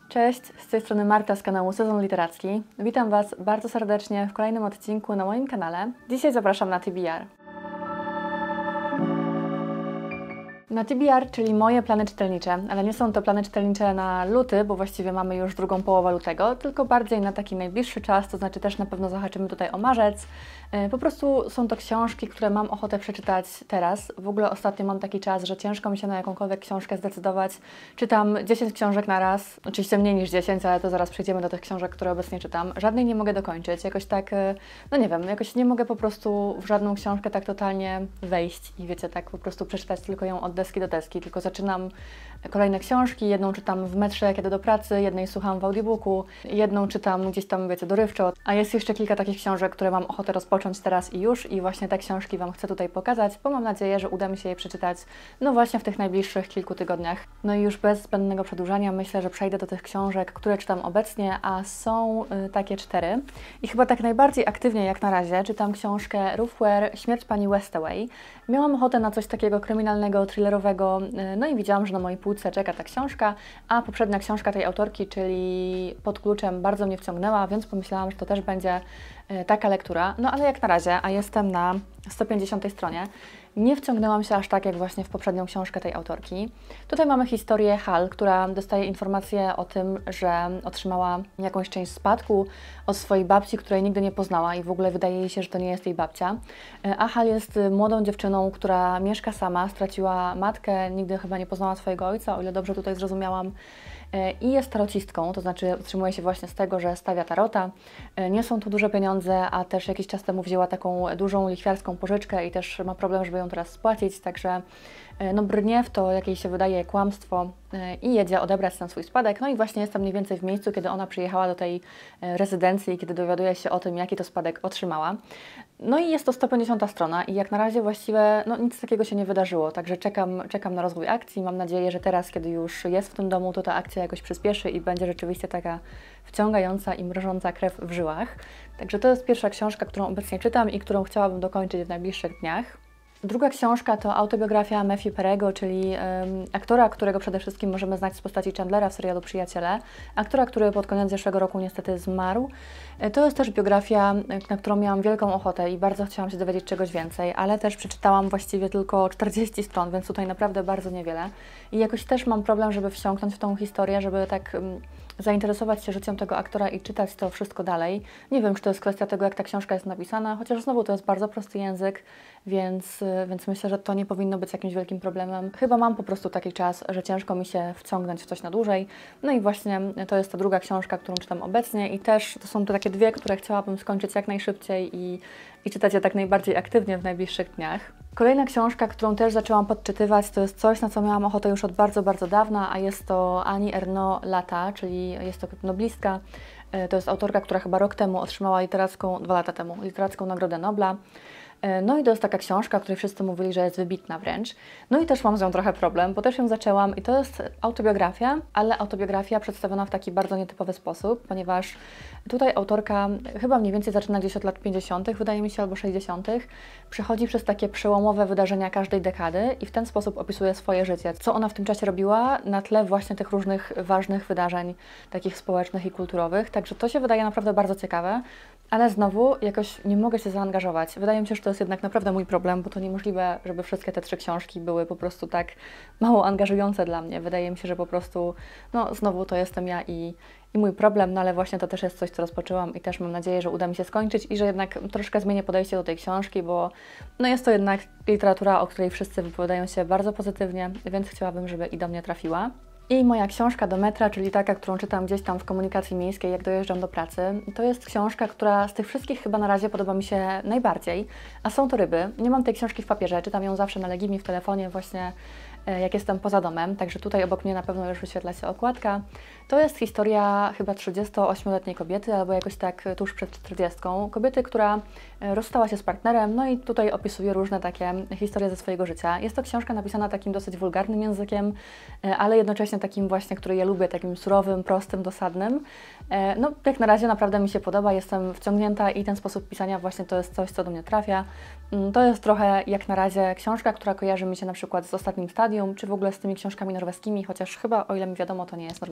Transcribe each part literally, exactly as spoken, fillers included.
Cześć, z tej strony Marta z kanału Sezon Literacki. Witam Was bardzo serdecznie w kolejnym odcinku na moim kanale. Dzisiaj zapraszam na T B R. Na T B R, czyli moje plany czytelnicze, ale nie są to plany czytelnicze na luty, bo właściwie mamy już drugą połowę lutego, tylko bardziej na taki najbliższy czas, to znaczy też na pewno zahaczymy tutaj o marzec. Po prostu są to książki, które mam ochotę przeczytać teraz. W ogóle ostatnio mam taki czas, że ciężko mi się na jakąkolwiek książkę zdecydować. Czytam dziesięć książek na raz, oczywiście mniej niż dziesięć, ale to zaraz przejdziemy do tych książek, które obecnie czytam. Żadnej nie mogę dokończyć, jakoś tak, no nie wiem, jakoś nie mogę po prostu w żadną książkę tak totalnie wejść i wiecie, tak po prostu przeczytać tylko ją od deski do deski, tylko zaczynam kolejne książki, jedną czytam w metrze, jak jedę do pracy, jednej słucham w audiobooku, jedną czytam gdzieś tam, wiecie, dorywczo, a jest jeszcze kilka takich książek, które mam ochotę rozpocząć teraz i już i właśnie te książki Wam chcę tutaj pokazać, bo mam nadzieję, że uda mi się je przeczytać, no właśnie w tych najbliższych kilku tygodniach. No i już bez zbędnego przedłużania myślę, że przejdę do tych książek, które czytam obecnie, a są y, takie cztery. I chyba tak najbardziej aktywnie jak na razie czytam książkę Ruth Ware, Śmierć pani Westaway. Miałam ochotę na coś takiego kryminalnego, thrillerowego, y, no i widziałam, że na mojej półce czeka ta książka, a poprzednia książka tej autorki, czyli Pod kluczem, bardzo mnie wciągnęła, więc pomyślałam, że to też będzie taka lektura. No ale jak na razie, a jestem na sto pięćdziesiątej stronie, nie wciągnęłam się aż tak jak właśnie w poprzednią książkę tej autorki. Tutaj mamy historię Hal, która dostaje informację o tym, że otrzymała jakąś część spadku od swojej babci, której nigdy nie poznała i w ogóle wydaje jej się, że to nie jest jej babcia. A Hal jest młodą dziewczyną, która mieszka sama, straciła matkę, nigdy chyba nie poznała swojego ojca, o ile dobrze tutaj zrozumiałam. I jest tarocistką, to znaczy utrzymuje się właśnie z tego, że stawia tarota. Nie są to duże pieniądze, a też jakiś czas temu wzięła taką dużą lichwiarską pożyczkę i też ma problem, żeby ją teraz spłacić, także no brnie w to, jakie się wydaje kłamstwo i jedzie odebrać ten swój spadek. No i właśnie jestem mniej więcej w miejscu, kiedy ona przyjechała do tej rezydencji, kiedy dowiaduje się o tym, jaki to spadek otrzymała. No i jest to sto pięćdziesiąta strona i jak na razie właściwie no, nic takiego się nie wydarzyło, także czekam, czekam na rozwój akcji. Mam nadzieję, że teraz, kiedy już jest w tym domu, to ta akcja jakoś przyspieszy i będzie rzeczywiście taka wciągająca i mrożąca krew w żyłach. Także to jest pierwsza książka, którą obecnie czytam i którą chciałabym dokończyć w najbliższych dniach. Druga książka to autobiografia Matthew Perry'ego, czyli um, aktora, którego przede wszystkim możemy znać z postaci Chandlera w serialu Przyjaciele. Aktora, który pod koniec zeszłego roku niestety zmarł. To jest też biografia, na którą miałam wielką ochotę i bardzo chciałam się dowiedzieć czegoś więcej, ale też przeczytałam właściwie tylko czterdzieści stron, więc tutaj naprawdę bardzo niewiele. I jakoś też mam problem, żeby wsiąknąć w tą historię, żeby tak um, zainteresować się życiem tego aktora i czytać to wszystko dalej. Nie wiem, czy to jest kwestia tego, jak ta książka jest napisana, chociaż znowu to jest bardzo prosty język, więc, więc myślę, że to nie powinno być jakimś wielkim problemem. Chyba mam po prostu taki czas, że ciężko mi się wciągnąć w coś na dłużej. No i właśnie to jest ta druga książka, którą czytam obecnie i też to są te takie dwie, które chciałabym skończyć jak najszybciej i, i czytać je tak najbardziej aktywnie w najbliższych dniach. Kolejna książka, którą też zaczęłam podczytywać, to jest coś, na co miałam ochotę już od bardzo, bardzo dawna, a jest to Annie Ernaux Lata, czyli jest to noblistka. To jest autorka, która chyba rok temu otrzymała literacką, dwa lata temu, literacką Nagrodę Nobla. No i to jest taka książka, o której wszyscy mówili, że jest wybitna wręcz. No i też mam z nią trochę problem, bo też ją zaczęłam i to jest autobiografia, ale autobiografia przedstawiona w taki bardzo nietypowy sposób, ponieważ tutaj autorka chyba mniej więcej zaczyna gdzieś od lat pięćdziesiątych, wydaje mi się, albo sześćdziesiątych. Przechodzi przez takie przełomowe wydarzenia każdej dekady i w ten sposób opisuje swoje życie. Co ona w tym czasie robiła na tle właśnie tych różnych ważnych wydarzeń, takich społecznych i kulturowych. Także to się wydaje naprawdę bardzo ciekawe, ale znowu jakoś nie mogę się zaangażować. Wydaje mi się, że to jest jednak naprawdę mój problem, bo to niemożliwe, żeby wszystkie te trzy książki były po prostu tak mało angażujące dla mnie. Wydaje mi się, że po prostu, no znowu to jestem ja i, i mój problem, no ale właśnie to też jest coś, co rozpoczęłam i też mam nadzieję, że uda mi się skończyć i że jednak troszkę zmienię podejście do tej książki, bo no jest to jednak literatura, o której wszyscy wypowiadają się bardzo pozytywnie, więc chciałabym, żeby i do mnie trafiła. I moja książka do metra, czyli taka, którą czytam gdzieś tam w komunikacji miejskiej, jak dojeżdżam do pracy, to jest książka, która z tych wszystkich chyba na razie podoba mi się najbardziej, a są to ryby. Nie mam tej książki w papierze, czytam ją zawsze na Legimi w telefonie właśnie jak jestem poza domem, także tutaj obok mnie na pewno już wyświetla się okładka. To jest historia chyba trzydziestoośmioletniej kobiety, albo jakoś tak tuż przed czterdziestką. Kobiety, która rozstała się z partnerem, no i tutaj opisuje różne takie historie ze swojego życia. Jest to książka napisana takim dosyć wulgarnym językiem, ale jednocześnie takim właśnie, który ja lubię, takim surowym, prostym, dosadnym. No, jak na razie naprawdę mi się podoba, jestem wciągnięta i ten sposób pisania właśnie to jest coś, co do mnie trafia. To jest trochę jak na razie książka, która kojarzy mi się na przykład z Ostatnim Stadium, czy w ogóle z tymi książkami norweskimi, chociaż chyba, o ile mi wiadomo, to nie jest norweska książka.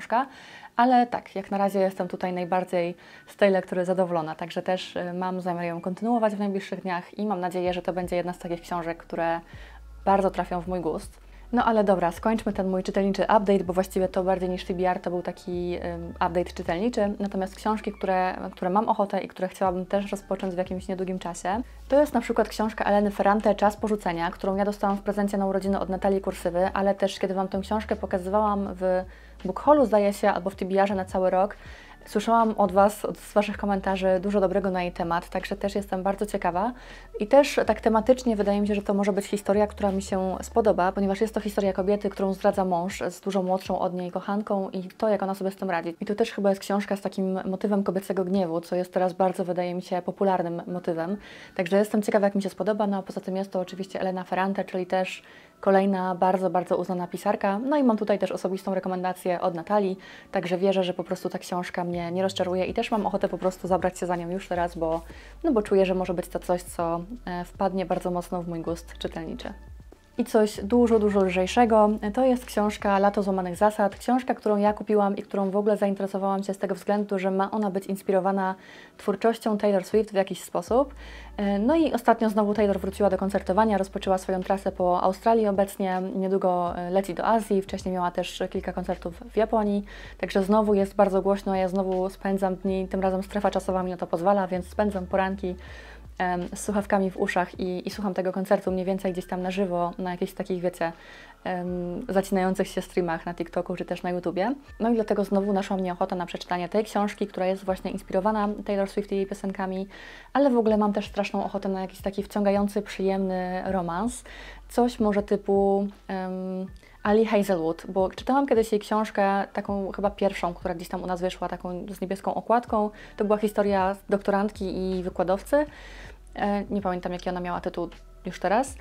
książka, ale tak, jak na razie jestem tutaj najbardziej z tej lektury zadowolona, także też mam zamiar ją kontynuować w najbliższych dniach i mam nadzieję, że to będzie jedna z takich książek, które bardzo trafią w mój gust. No ale dobra, skończmy ten mój czytelniczy update, bo właściwie to bardziej niż T B R to był taki um, update czytelniczy. Natomiast książki, które, które mam ochotę i które chciałabym też rozpocząć w jakimś niedługim czasie, to jest na przykład książka Eleny Ferrante Czas porzucenia, którą ja dostałam w prezencie na urodziny od Natalii Kursywy, ale też kiedy Wam tę książkę pokazywałam w Bookhaulu, zdaje się, albo w T B R-ze na cały rok, słyszałam od Was, od, z Waszych komentarzy dużo dobrego na jej temat, także też jestem bardzo ciekawa. I też tak tematycznie wydaje mi się, że to może być historia, która mi się spodoba, ponieważ jest to historia kobiety, którą zdradza mąż z dużo młodszą od niej kochanką i to, jak ona sobie z tym radzi. I to też chyba jest książka z takim motywem kobiecego gniewu, co jest teraz bardzo, wydaje mi się, popularnym motywem. Także jestem ciekawa, jak mi się spodoba, no a poza tym jest to oczywiście Elena Ferrante, czyli też kolejna bardzo, bardzo uznana pisarka. No i mam tutaj też osobistą rekomendację od Natalii, także wierzę, że po prostu ta książka mnie nie rozczaruje i też mam ochotę po prostu zabrać się za nią już teraz, bo, no bo czuję, że może być to coś, co wpadnie bardzo mocno w mój gust czytelniczy. I coś dużo, dużo lżejszego, to jest książka Lato złamanych zasad, książka, którą ja kupiłam i którą w ogóle zainteresowałam się z tego względu, że ma ona być inspirowana twórczością Taylor Swift w jakiś sposób. No i ostatnio znowu Taylor wróciła do koncertowania, rozpoczęła swoją trasę po Australii obecnie, niedługo leci do Azji, wcześniej miała też kilka koncertów w Japonii, także znowu jest bardzo głośno, ja znowu spędzam dni, tym razem strefa czasowa mi na to pozwala, więc spędzam poranki z słuchawkami w uszach i, i słucham tego koncertu mniej więcej gdzieś tam na żywo, na jakichś takich, wiecie, um, zacinających się streamach na TikToku czy też na YouTubie. No i dlatego znowu naszła mnie ochota na przeczytanie tej książki, która jest właśnie inspirowana Taylor Swift i jej piosenkami, ale w ogóle mam też straszną ochotę na jakiś taki wciągający, przyjemny romans. Coś może typu um, Ali Hazelwood, bo czytałam kiedyś jej książkę, taką chyba pierwszą, która gdzieś tam u nas wyszła, taką z niebieską okładką. To była historia doktorantki i wykładowcy. E, nie pamiętam, jaki ona miała tytuł już teraz,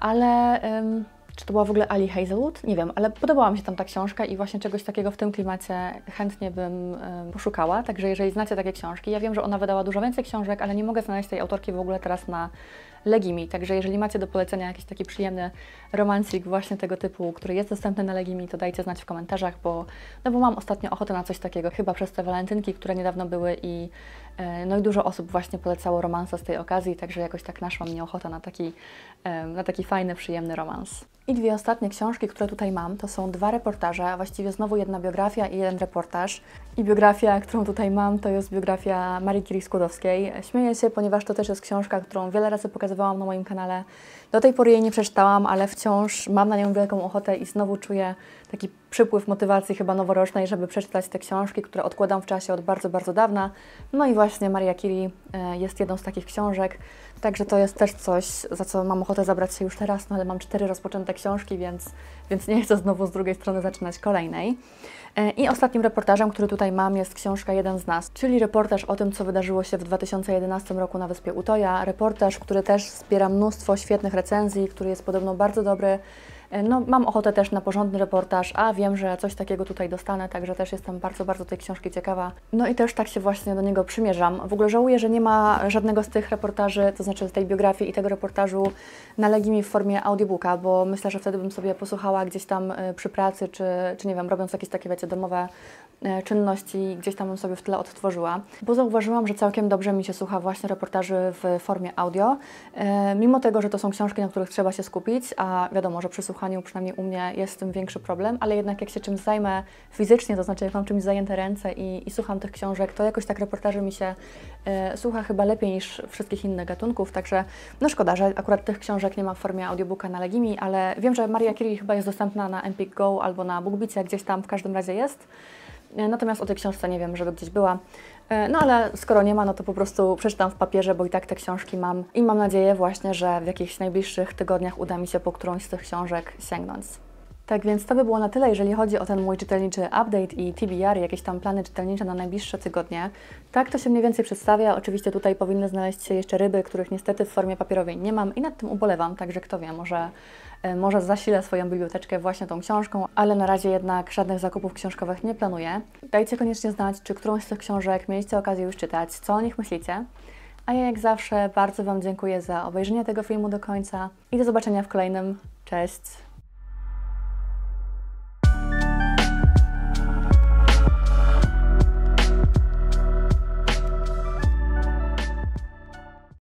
ale um, czy to była w ogóle Ali Hazelwood? Nie wiem, ale podobała mi się tam ta książka i właśnie czegoś takiego w tym klimacie chętnie bym um, poszukała. Także jeżeli znacie takie książki, ja wiem, że ona wydała dużo więcej książek, ale nie mogę znaleźć tej autorki w ogóle teraz na Legimi, także jeżeli macie do polecenia jakiś taki przyjemny romansik właśnie tego typu, który jest dostępny na Legimi, to dajcie znać w komentarzach, bo, no bo mam ostatnio ochotę na coś takiego, chyba przez te walentynki, które niedawno były i no i dużo osób właśnie polecało romansa z tej okazji, także jakoś tak naszła mnie ochota na taki, na taki fajny, przyjemny romans. I dwie ostatnie książki, które tutaj mam, to są dwa reportaże, a właściwie znowu jedna biografia i jeden reportaż. I biografia, którą tutaj mam, to jest biografia Marii Curie Skłodowskiej. Śmieję się, ponieważ to też jest książka, którą wiele razy pokazywałam na moim kanale. Do tej pory jej nie przeczytałam, ale wciąż mam na nią wielką ochotę i znowu czuję taki przypływ motywacji chyba noworocznej, żeby przeczytać te książki, które odkładam w czasie od bardzo, bardzo dawna. No i właśnie Maria Curie jest jedną z takich książek, także to jest też coś, za co mam ochotę zabrać się już teraz, no ale mam cztery rozpoczęte książki, więc, więc nie chcę znowu z drugiej strony zaczynać kolejnej. I ostatnim reportażem, który tutaj mam, jest książka Jeden z nas, czyli reportaż o tym, co wydarzyło się w dwa tysiące jedenastym roku na wyspie Utoja. Reportaż, który też zbiera mnóstwo świetnych recenzji, który jest podobno bardzo dobry. No, mam ochotę też na porządny reportaż, a wiem, że coś takiego tutaj dostanę, także też jestem bardzo, bardzo tej książki ciekawa. No i też tak się właśnie do niego przymierzam. W ogóle żałuję, że nie ma żadnego z tych reportaży, to znaczy z tej biografii i tego reportażu na Legimi w formie audiobooka, bo myślę, że wtedy bym sobie posłuchała gdzieś tam przy pracy, czy, czy nie wiem, robiąc jakieś takie, wiecie, domowe czynności, gdzieś tam bym sobie w tle odtworzyła, bo zauważyłam, że całkiem dobrze mi się słucha właśnie reportaży w formie audio, e, mimo tego, że to są książki, na których trzeba się skupić, a wiadomo, że przy słuchaniu, przynajmniej u mnie, jest z tym większy problem, ale jednak jak się czymś zajmę fizycznie, to znaczy jak mam czymś zajęte ręce i, i słucham tych książek, to jakoś tak reportaży mi się e, słucha chyba lepiej niż wszystkich innych gatunków, także no szkoda, że akurat tych książek nie ma w formie audiobooka na Legimi, ale wiem, że Maria Curie chyba jest dostępna na Empik Go albo na BookBeatie, gdzieś tam w każdym razie jest. Natomiast o tej książce nie wiem, żeby gdzieś była. No ale skoro nie ma, no to po prostu przeczytam w papierze, bo i tak te książki mam. I mam nadzieję właśnie, że w jakichś najbliższych tygodniach uda mi się po którąś z tych książek sięgnąć. Tak więc to by było na tyle, jeżeli chodzi o ten mój czytelniczy update i T B R, jakieś tam plany czytelnicze na najbliższe tygodnie. Tak to się mniej więcej przedstawia. Oczywiście tutaj powinny znaleźć się jeszcze ryby, których niestety w formie papierowej nie mam i nad tym ubolewam, także kto wie, może, może zasilę swoją biblioteczkę właśnie tą książką, ale na razie jednak żadnych zakupów książkowych nie planuję. Dajcie koniecznie znać, czy którąś z tych książek mieliście okazję już czytać, co o nich myślicie. A ja jak zawsze bardzo Wam dziękuję za obejrzenie tego filmu do końca i do zobaczenia w kolejnym. Cześć!